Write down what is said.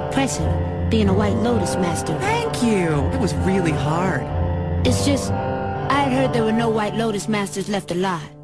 impressive, being a White Lotus master. Thank you. It was really hard. It's just, I had heard there were no White Lotus masters left alive.